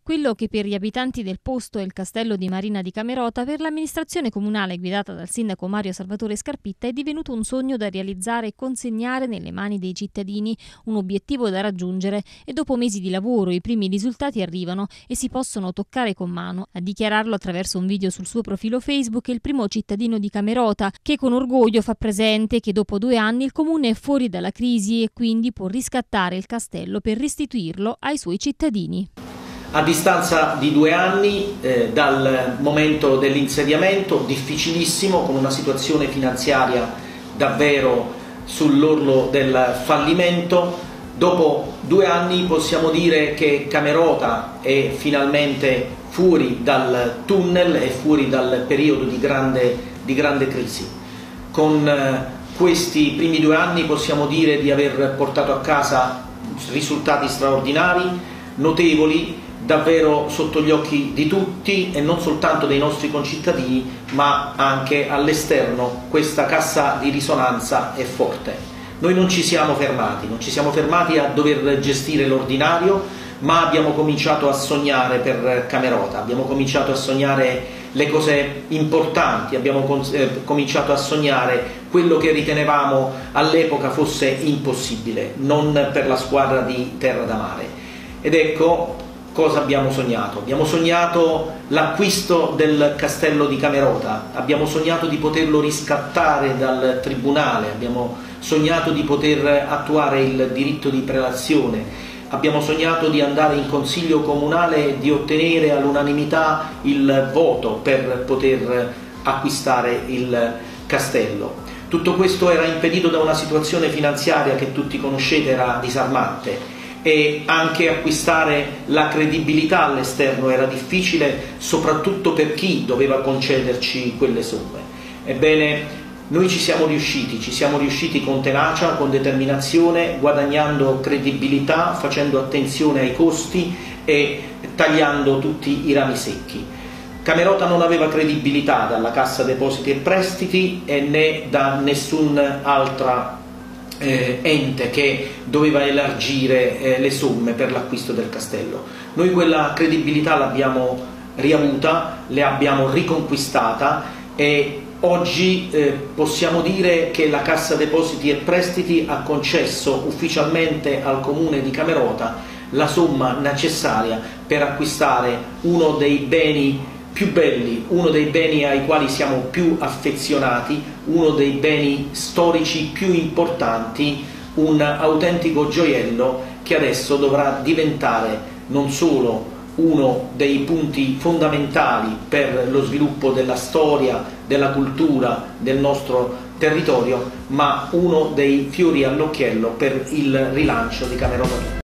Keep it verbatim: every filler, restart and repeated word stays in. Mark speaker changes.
Speaker 1: Quello che per gli abitanti del posto è il castello di Marina di Camerota, per l'amministrazione comunale guidata dal sindaco Mario Salvatore Scarpitta è divenuto un sogno da realizzare e consegnare nelle mani dei cittadini, un obiettivo da raggiungere, e dopo mesi di lavoro i primi risultati arrivano e si possono toccare con mano. A dichiararlo attraverso un video sul suo profilo Facebook è il primo cittadino di Camerota, che con orgoglio fa presente che dopo due anni il comune è fuori dalla crisi e quindi può riscattare il castello per restituirlo ai suoi cittadini.
Speaker 2: A distanza di due anni eh, dal momento dell'insediamento, difficilissimo, con una situazione finanziaria davvero sull'orlo del fallimento, dopo due anni possiamo dire che Camerota è finalmente fuori dal tunnel e fuori dal periodo di grande, di grande crisi. Con eh, questi primi due anni possiamo dire di aver portato a casa risultati straordinari, notevoli, davvero sotto gli occhi di tutti e non soltanto dei nostri concittadini, ma anche all'esterno. Questa cassa di risonanza è forte. Noi non ci siamo fermati, non ci siamo fermati a dover gestire l'ordinario, ma abbiamo cominciato a sognare per Camerota, abbiamo cominciato a sognare le cose importanti, abbiamo eh, cominciato a sognare quello che ritenevamo all'epoca fosse impossibile, non per la squadra di Terra da Mare. Ed ecco cosa abbiamo sognato. Abbiamo sognato l'acquisto del castello di Camerota, abbiamo sognato di poterlo riscattare dal tribunale, abbiamo sognato di poter attuare il diritto di prelazione, abbiamo sognato di andare in consiglio comunale e di ottenere all'unanimità il voto per poter acquistare il castello. Tutto questo era impedito da una situazione finanziaria che tutti conoscete, era disarmante, e anche acquistare la credibilità all'esterno era difficile, soprattutto per chi doveva concederci quelle somme. Ebbene, noi ci siamo riusciti, ci siamo riusciti con tenacia, con determinazione, guadagnando credibilità, facendo attenzione ai costi e tagliando tutti i rami secchi. Camerota non aveva credibilità dalla Cassa Depositi e Prestiti e né da nessun'altra Eh, ente che doveva elargire eh, le somme per l'acquisto del castello. Noi quella credibilità l'abbiamo riavuta, l'abbiamo riconquistata e oggi eh, possiamo dire che la Cassa Depositi e Prestiti ha concesso ufficialmente al Comune di Camerota la somma necessaria per acquistare uno dei beni più belli, uno dei beni ai quali siamo più affezionati, uno dei beni storici più importanti, un autentico gioiello che adesso dovrà diventare non solo uno dei punti fondamentali per lo sviluppo della storia, della cultura del nostro territorio, ma uno dei fiori all'occhiello per il rilancio di Camerota.